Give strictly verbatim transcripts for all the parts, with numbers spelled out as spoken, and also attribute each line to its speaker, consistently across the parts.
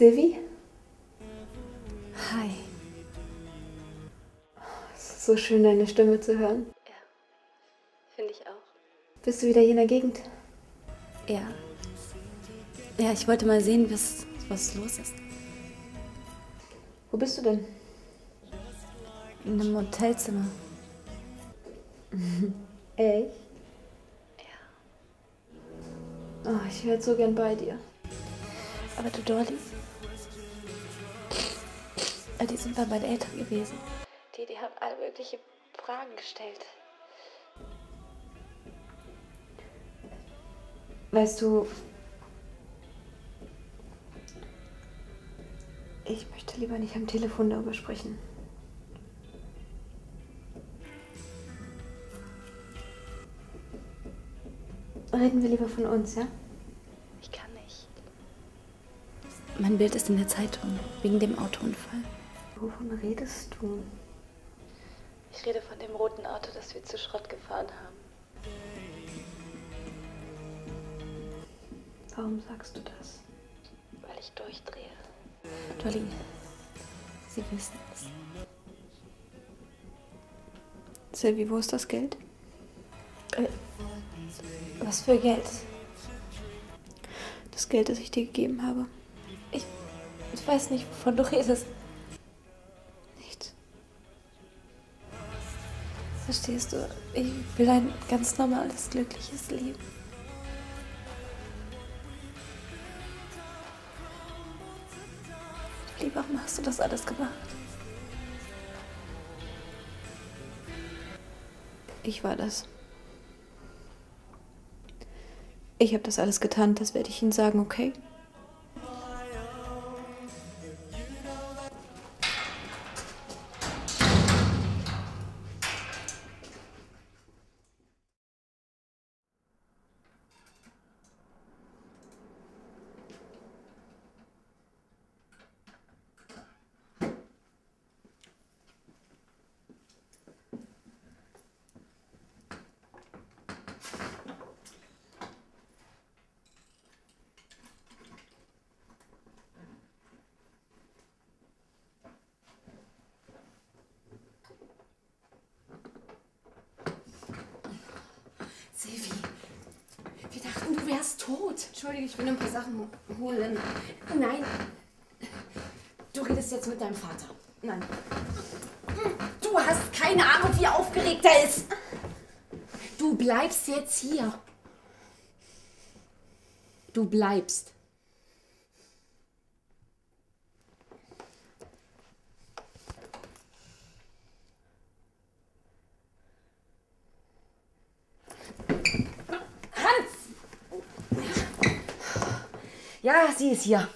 Speaker 1: Sylvie?
Speaker 2: Hi.
Speaker 1: Es ist so schön, deine Stimme zu hören.
Speaker 2: Ja, finde ich auch.
Speaker 1: Bist du wieder hier in der Gegend?
Speaker 2: Ja. Ja, ich wollte mal sehen, was, was los ist.
Speaker 1: Wo bist du denn?
Speaker 2: In einem Hotelzimmer.
Speaker 1: Echt?
Speaker 2: Ja.
Speaker 1: Oh, ich wäre so gern bei dir.
Speaker 2: Aber du, Dolly? Die sind bei meinen Eltern gewesen. Die, die haben alle mögliche Fragen gestellt.
Speaker 1: Weißt du, ich möchte lieber nicht am Telefon darüber sprechen. Reden wir lieber von uns, ja?
Speaker 2: Ich kann nicht. Mein Bild ist in der Zeitung, wegen dem Autounfall.
Speaker 1: Wovon redest du?
Speaker 2: Ich rede von dem roten Auto, das wir zu Schrott gefahren haben.
Speaker 1: Warum sagst du das?
Speaker 2: Weil ich durchdrehe. Dolly, Sie wissen es.
Speaker 1: Sylvie, wo ist das Geld?
Speaker 2: Äh, was für Geld?
Speaker 1: Das Geld, das ich dir gegeben habe.
Speaker 2: Ich, ich weiß nicht, wovon du redest.
Speaker 1: Nichts.
Speaker 2: Verstehst du? Ich will ein ganz normales, glückliches Leben. Dolly, warum hast du das alles gemacht?
Speaker 1: Ich war das. Ich habe das alles getan, das werde ich Ihnen sagen, okay?
Speaker 3: Sylvie, wir dachten, du wärst tot.
Speaker 1: Entschuldige, ich will ein paar Sachen holen.
Speaker 3: Nein, du redest jetzt mit deinem Vater.
Speaker 1: Nein.
Speaker 3: Du hast keine Ahnung, wie aufgeregt er ist. Du bleibst jetzt hier. Du bleibst. Ja, sie ist hier.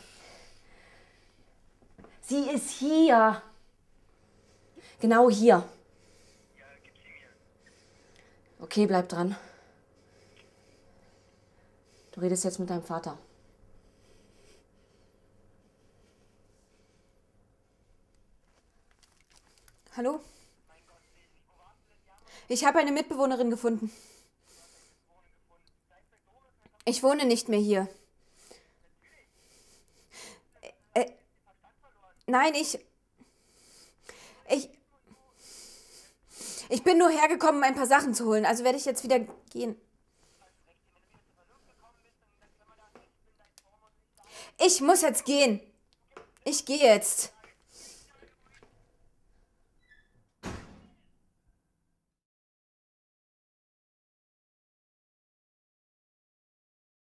Speaker 3: Sie ist hier. Genau hier. Okay, bleib dran. Du redest jetzt mit deinem Vater.
Speaker 1: Hallo? Ich habe eine Mitbewohnerin gefunden. Ich wohne nicht mehr hier. Äh, nein, ich... Ich... Ich bin nur hergekommen, um ein paar Sachen zu holen. Also werde ich jetzt wieder gehen. Ich muss jetzt gehen. Ich gehe jetzt.